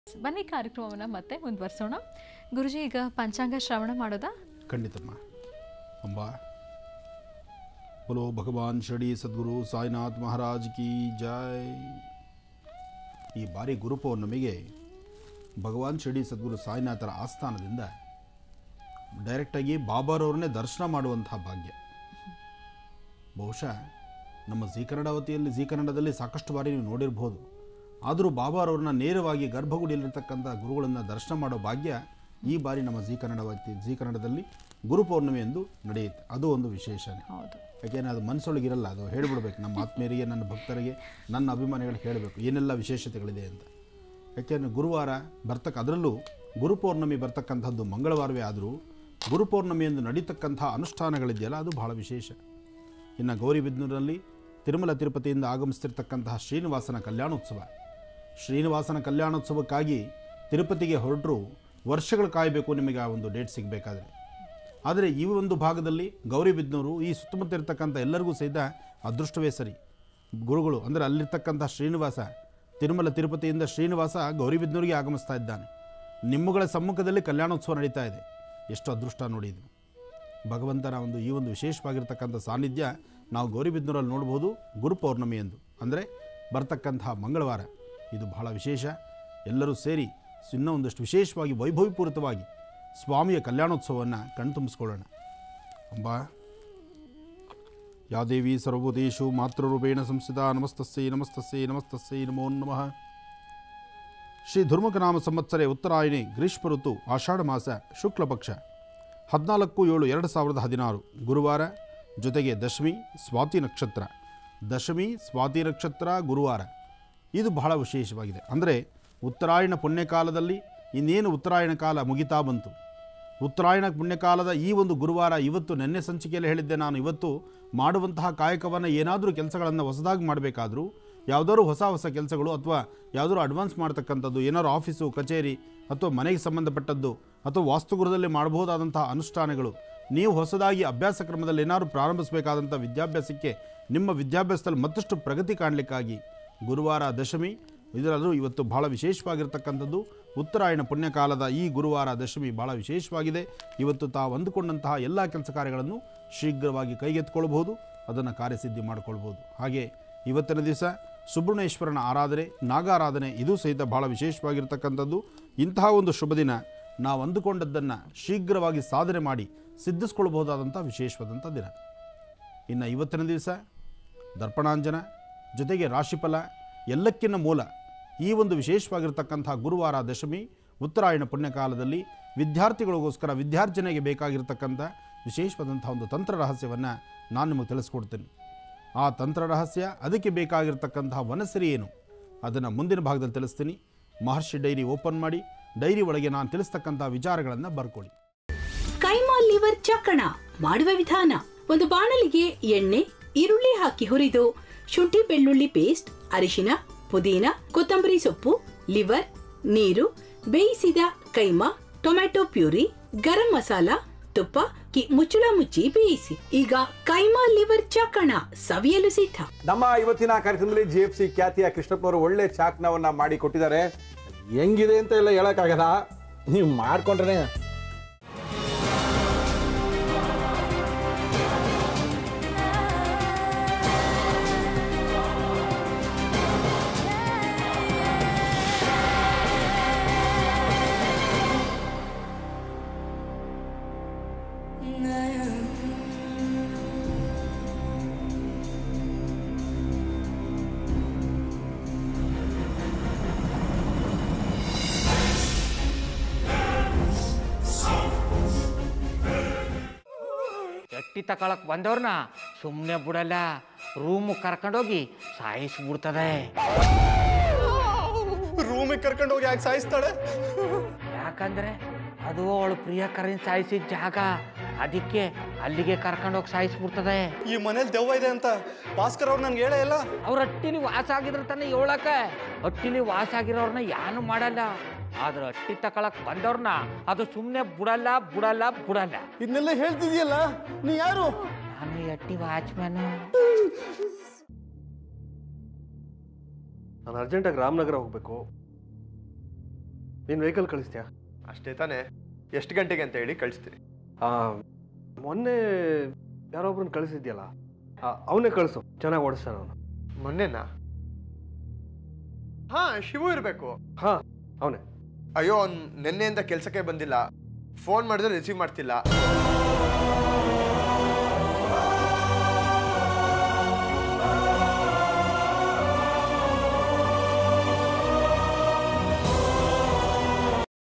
ಬನ್ನಿ ಕಾರ್ಯಕ್ರಮವನ್ನು ಮತ್ತೆ ಮುಂದುವರಿಸೋಣ. ಗುರುಜಿ, ಈಗ ಪಂಚಾಂಗ ಶ್ರವಣ ಮಾಡೋದಾ? ಖಂಡಿತಮ್ಮ. ಅಂಬಾ बोलो भगवान शिरडी सद्गुरु साईनाथ महाराज की जय. ಈ ಬಾರಿ ಗುರು ಪೌರ್ಣಮಿಗೆ ಭಗವಾನ್ ಶಿರಡಿ ಸದ್ಗುರು ಸಾಯಿನಾಥರ ಆಸ್ಥಾನದಿಂದ ಡೈರೆಕ್ಟಾಗಿ ಬಾಬಾರವ್ರನ್ನೇ ದರ್ಶನ ಮಾಡುವಂತಹ ಭಾಗ್ಯ. ಬಹುಶಃ ನಮ್ಮ ಜೀ ಕನ್ನಡದಲ್ಲಿ ಸಾಕಷ್ಟು ಬಾರಿ ನೀವು ನೋಡಿರ್ಬೋದು. ಆದರೂ ಬಾಬಾರವ್ರನ್ನ ನೇರವಾಗಿ ಗರ್ಭಗುಡಿಯಲ್ಲಿರ್ತಕ್ಕಂಥ ಗುರುಗಳನ್ನು ದರ್ಶನ ಮಾಡೋ ಭಾಗ್ಯ ಈ ಬಾರಿ ನಮ್ಮ ಜೀ ಕನ್ನಡದಲ್ಲಿ ಗುರು ಪೌರ್ಣಮಿ ಎಂದು ನಡೆಯುತ್ತೆ. ಅದು ಒಂದು ವಿಶೇಷನೇ. ಯಾಕೆಂದರೆ ಅದು ಮನಸ್ಸೊಳಗಿರಲ್ಲ, ಅದು ಹೇಳಿಬಿಡ್ಬೇಕು ನಮ್ಮ ಆತ್ಮೀಯರಿಗೆ, ನನ್ನ ಭಕ್ತರಿಗೆ, ನನ್ನ ಅಭಿಮಾನಿಗಳಿಗೆ ಹೇಳಬೇಕು ಏನೆಲ್ಲ ವಿಶೇಷತೆಗಳಿದೆ ಅಂತ. ಯಾಕೆಂದರೆ ಗುರುವಾರ ಅದರಲ್ಲೂ ಗುರು ಪೌರ್ಣಮಿ ಬರ್ತಕ್ಕಂಥದ್ದು ಮಂಗಳವಾರವೇ ಆದರೂ ಗುರು ಪೌರ್ಣಮಿಯೆಂದು ನಡೀತಕ್ಕಂಥ ಅನುಷ್ಠಾನಗಳಿದೆಯಲ್ಲ ಅದು ಬಹಳ ವಿಶೇಷ. ಇನ್ನು ಗೌರಿಬಿದನೂರಿನಲ್ಲಿ ತಿರುಮಲ ತಿರುಪತಿಯಿಂದ ಆಗಮಿಸ್ತಿರ್ತಕ್ಕಂತಹ ಶ್ರೀನಿವಾಸನ ಕಲ್ಯಾಣೋತ್ಸವಕ್ಕಾಗಿ ತಿರುಪತಿಗೆ ಹೊರಟರು ವರ್ಷಗಳು ಕಾಯಬೇಕು ನಿಮಗೆ ಆ ಒಂದು ಡೇಟ್ ಸಿಗಬೇಕಾದ್ರೆ. ಆದರೆ ಈ ಒಂದು ಭಾಗದಲ್ಲಿ ಗೌರಿಬಿದನೂರು ಈ ಸುತ್ತಮುತ್ತ ಇರತಕ್ಕಂಥ ಎಲ್ಲರಿಗೂ ಸಹಿತ ಅದೃಷ್ಟವೇ ಸರಿ. ಗುರುಗಳು ಅಂದರೆ ಅಲ್ಲಿರ್ತಕ್ಕಂಥ ಶ್ರೀನಿವಾಸ, ತಿರುಮಲ ತಿರುಪತಿಯಿಂದ ಶ್ರೀನಿವಾಸ ಗೌರಿಬಿದನೂರಿಗೆ ಆಗಮಿಸ್ತಾ ಇದ್ದಾನೆ. ನಿಮ್ಮಗಳ ಸಮ್ಮುಖದಲ್ಲಿ ಕಲ್ಯಾಣೋತ್ಸವ ನಡೀತಾ ಇದೆ. ಎಷ್ಟು ಅದೃಷ್ಟ ನೋಡಿ ಇದು. ಭಗವಂತನ ಈ ಒಂದು ವಿಶೇಷವಾಗಿರ್ತಕ್ಕಂಥ ಸಾನ್ನಿಧ್ಯ ನಾವು ಗೌರಿಬಿದನೂರಲ್ಲಿ ನೋಡ್ಬೋದು. ಗುರು ಪೌರ್ಣಮಿ ಎಂದು ಅಂದರೆ ಬರ್ತಕ್ಕಂತಹ ಮಂಗಳವಾರ ಇದು ಬಹಳ ವಿಶೇಷ. ಎಲ್ಲರೂ ಸೇರಿ ಇನ್ನೂ ಒಂದಷ್ಟು ವಿಶೇಷವಾಗಿ ವೈಭವಪೂರಿತವಾಗಿ ಸ್ವಾಮಿಯ ಕಲ್ಯಾಣೋತ್ಸವವನ್ನು ಕಣ್ತುಂಬಿಸ್ಕೊಳ್ಳೋಣ. ಅಂಬಾ ಯಾ ದೇವಿ ಸರ್ವಭೂತೇಷು ಮಾತೃರೂಪೇಣ ಸಂಸ್ಥಿತಾ ನಮಸ್ತಸ್ಸೈ ನಮಸ್ತಸ್ಸೈ ನಮಸ್ತಸ್ಸೈ ನಮೋ ನಮಃ. ಶ್ರೀ ಧರ್ಮಕನಾಮ ಸಂವತ್ಸರೆ ಉತ್ತರಾಯಣಿ ಗ್ರೀಷ್ಮ ಋತು ಆಷಾಢ ಮಾಸ ಶುಕ್ಲ ಪಕ್ಷ 14/7/2016 ಗುರುವಾರ, ಜೊತೆಗೆ ದಶಮಿ ಸ್ವಾತಿ ನಕ್ಷತ್ರ ಗುರುವಾರ. ಇದು ಬಹಳ ವಿಶೇಷವಾಗಿದೆ. ಅಂದರೆ ಉತ್ತರಾಯಣ ಪುಣ್ಯಕಾಲದಲ್ಲಿ ಇನ್ನೇನು ಉತ್ತರಾಯಣ ಕಾಲ ಮುಗಿತಾ ಬಂತು. ಉತ್ತರಾಯಣ ಪುಣ್ಯಕಾಲದ ಈ ಒಂದು ಗುರುವಾರ, ಇವತ್ತು ನೆನ್ನೆ ಸಂಚಿಕೆಯಲ್ಲಿ ಹೇಳಿದ್ದೆ ನಾನು, ಇವತ್ತು ಮಾಡುವಂತಹ ಕಾಯಕವನ್ನು ಏನಾದರೂ ಕೆಲಸಗಳನ್ನು ಹೊಸದಾಗಿ ಮಾಡಬೇಕಾದ್ರೂ, ಯಾವುದಾದ್ರು ಹೊಸ ಕೆಲಸಗಳು ಅಥವಾ ಯಾವುದಾದ್ರು ಅಡ್ವಾನ್ಸ್ ಮಾಡ್ತಕ್ಕಂಥದ್ದು, ಏನಾದ್ರು ಆಫೀಸು ಕಚೇರಿ ಅಥವಾ ಮನೆಗೆ ಸಂಬಂಧಪಟ್ಟದ್ದು ಅಥವಾ ವಾಸ್ತುಗೃಹದಲ್ಲಿ ಮಾಡಬಹುದಾದಂತಹ ಅನುಷ್ಠಾನಗಳು, ನೀವು ಹೊಸದಾಗಿ ಅಭ್ಯಾಸ ಕ್ರಮದಲ್ಲಿ ಏನಾದರೂ ಪ್ರಾರಂಭಿಸಬೇಕಾದಂಥ ವಿದ್ಯಾಭ್ಯಾಸಕ್ಕೆ, ನಿಮ್ಮ ವಿದ್ಯಾಭ್ಯಾಸದಲ್ಲಿ ಮತ್ತಷ್ಟು ಪ್ರಗತಿ ಕಾಣಲಿಕ್ಕಾಗಿ ಗುರುವಾರ ದಶಮಿ, ಇದರಲ್ಲೂ ಇವತ್ತು ಬಹಳ ವಿಶೇಷವಾಗಿರ್ತಕ್ಕಂಥದ್ದು. ಉತ್ತರಾಯಣ ಪುಣ್ಯಕಾಲದ ಈ ಗುರುವಾರ ದಶಮಿ ಬಹಳ ವಿಶೇಷವಾಗಿದೆ. ಇವತ್ತು ತಾವು ಅಂದುಕೊಂಡಂತಹ ಎಲ್ಲ ಕೆಲಸ ಕಾರ್ಯಗಳನ್ನು ಶೀಘ್ರವಾಗಿ ಕೈಗೆತ್ತಿಕೊಳ್ಬಹುದು, ಅದನ್ನು ಕಾರ್ಯಸಿದ್ಧಿ ಮಾಡಿಕೊಳ್ಬೋದು. ಹಾಗೆ ಇವತ್ತಿನ ದಿವಸ ಸುಬ್ರಹ್ಮಣ್ಯೇಶ್ವರನ ಆರಾಧನೆ, ನಾಗಾರಾಧನೆ ಇದು ಸಹಿತ ಬಹಳ ವಿಶೇಷವಾಗಿರ್ತಕ್ಕಂಥದ್ದು. ಇಂತಹ ಒಂದು ಶುಭ ದಿನ ನಾವು ಅಂದುಕೊಂಡದ್ದನ್ನು ಶೀಘ್ರವಾಗಿ ಸಾಧನೆ ಮಾಡಿ ಸಿದ್ಧಿಸ್ಕೊಳ್ಬಹುದಾದಂಥ ವಿಶೇಷವಾದಂಥ ದಿನ. ಇನ್ನು ಇವತ್ತಿನ ದಿವಸ ದರ್ಪಣಾಂಜನ ಜೊತೆಗೆ ರಾಶಿಫಲ ಎಲ್ಲಕ್ಕಿಂತ ಮೂಲ ಈ ಒಂದು ವಿಶೇಷವಾಗಿರ್ತಕ್ಕಂಥ ಗುರುವಾರ ದಶಮಿ ಉತ್ತರಾಯಣ ಪುಣ್ಯಕಾಲದಲ್ಲಿ ವಿದ್ಯಾರ್ಥಿಗಳಿಗೋಸ್ಕರ ವಿದ್ಯಾರ್ಜನೆಗೆ ಬೇಕಾಗಿರ್ತಕ್ಕಂಥ ವಿಶೇಷವಾದಂಥ ಒಂದು ತಂತ್ರ ರಹಸ್ಯವನ್ನು ನಾನು ನಿಮಗೆ ತಿಳಿಸ್ಕೊಡ್ತೇನೆ. ಆ ತಂತ್ರ ರಹಸ್ಯ, ಅದಕ್ಕೆ ಬೇಕಾಗಿರ್ತಕ್ಕಂತಹ ವನಸಿರಿ ಏನು, ಅದನ್ನು ಮುಂದಿನ ಭಾಗದಲ್ಲಿ ತಿಳಿಸ್ತೀನಿ. ಮಹರ್ಷಿ ಡೈರಿ ಓಪನ್ ಮಾಡಿ, ಡೈರಿ ಒಳಗೆ ನಾನು ತಿಳಿಸ್ತಕ್ಕಂಥ ವಿಚಾರಗಳನ್ನು ಬರ್ಕೊಳ್ಳಿ. ಕೈಮಾ ಲಿವರ್ ಚಕ್ಕಣ ಮಾಡುವ ವಿಧಾನ: ಒಂದು ಬಾಣಲಿಗೆ ಎಣ್ಣೆ, ಈರುಳ್ಳಿ ಹಾಕಿ ಹುರಿದು ಶುಂಠಿ ಬೆಳ್ಳುಳ್ಳಿ ಪೇಸ್ಟ್, ಅರಿಶಿನ, ಪುದೀನ, ಕೊತ್ತಂಬರಿ ಸೊಪ್ಪು, ಲಿವರ್, ನೀರು, ಬೇಯಿಸಿದ ಕೈಮಾ, ಟೊಮ್ಯಾಟೊ ಪ್ಯೂರಿ, ಗರಂ ಮಸಾಲ, ತುಪ್ಪ ಮುಚ್ಚಳ ಮುಚ್ಚಿ ಬೇಯಿಸಿ. ಈಗ ಕೈಮಾ ಲಿವರ್ ಚಾಕಣ ಸವಿಯಲು ಸಿದ್ಧ. ನಮ್ಮ ಇವತ್ತಿನ ಕಾರ್ಯಕ್ರಮದಲ್ಲಿ GFC ಖ್ಯಾತಿಯ ಕೃಷ್ಣಪ್ಪನವರು ಒಳ್ಳೆ ಚಾಕ್ನವನ್ನ ಮಾಡಿ ಕೊಟ್ಟಿದ್ದಾರೆ. ಹೆಂಗಿದೆ ಅಂತ ಎಲ್ಲ ಹೇಳಕ್ಕಾಗಲ್ಲ, ನೀವು ಮಾಡ್ಕೊಂಡ್ರೆ. ಎಟ್ಟಿ ತಕೊಳಕ್ ಬಂದವ್ರನ್ನ ಸುಮ್ಮನೆ ಬಿಡಲ್ಲ, ರೂಮ್ ಕರ್ಕೊಂಡೋಗಿ ಸಾಯಿಸ್ಬಿಡ್ತದೆ. ರೂಮಿಗೆ ಕರ್ಕೊಂಡೋಗಿ ಯಾಕೆ ಸಾಯಿಸ್ತಾಳೆ? ಯಾಕಂದ್ರೆ ಅದು ಅವಳು ಪ್ರಿಯಕರನ್ ಸಾಯಿಸಿದ ಜಾಗ, ಅದಕ್ಕೆ ಅಲ್ಲಿಗೆ ಕರ್ಕೊಂಡೋಗಿ ಸಾಯಿಸ್ಬಿಡ್ತದೆ. ಈ ಮನೇಲಿ ದೆವ್ವ ಇದೆ ಅಂತ ಭಾಸ್ಕರ್ ಅವ್ರು ನನ್ಗೆ ಹೇಳೇ ಇಲ್ಲ. ಅವ್ರ ಹಟ್ಟಿಲಿ ವಾಸ ಆಗಿದ್ರ ತಾನೆ ಹೇಳಕ. ಹಟ್ಟಿಲಿ ವಾಸ ಆಗಿರೋರ್ನ ಯಾನು ಮಾಡಲ್ಲ, ಆದ್ರೆ ಹಟ್ಟಿ ತಕೊಳಕ್ ಬಂದವ್ರನ್ನ ಅದು ಸುಮ್ಮನೆ ಬಿಡಲ್ಲ. ಇದನ್ನೆಲ್ಲ ಹೇಳ್ತಿದ್ಯಲ್ಲ, ನೀ ಯಾರು? ನಾನು ಹಟ್ಟಿ ವಾಚ್ಮ್ಯಾನ್. ನಾನು ಅರ್ಜೆಂಟಾಗಿ ರಾಮನಗರ ಹೋಗ್ಬೇಕು. ನೀನು ವೆಹಿಕಲ್ ಕಳಿಸ್ತೀಯಾ? ಅಷ್ಟೇ ತಾನೇ. ಎಷ್ಟು ಗಂಟೆಗೆ ಅಂತ ಹೇಳಿ ಕಳಿಸ್ತೀನಿ. ಮೊನ್ನೆ ಯಾರೊಬ್ರನ್ನ ಕಳಿಸಿದ್ಯಲ್ಲ, ಅವನೇ ಕಳಿಸು, ಚೆನ್ನಾಗಿ ಓಡಿಸ್ತಾನೆ ಅವನು. ಮೊನ್ನೆನಾ? ಹಾ, ಶಿವು ಇರಬೇಕು. ಹಾಂ, ಅವನೇ. ಅಯ್ಯೋ, ಅವ್ನು ನಿನ್ನೆಯಿಂದ ಕೆಲಸಕ್ಕೆ ಬಂದಿಲ್ಲ. ಫೋನ್ ಮಾಡಿದ್ರೆ ರಿಸೀವ್ ಮಾಡ್ತಿಲ್ಲ.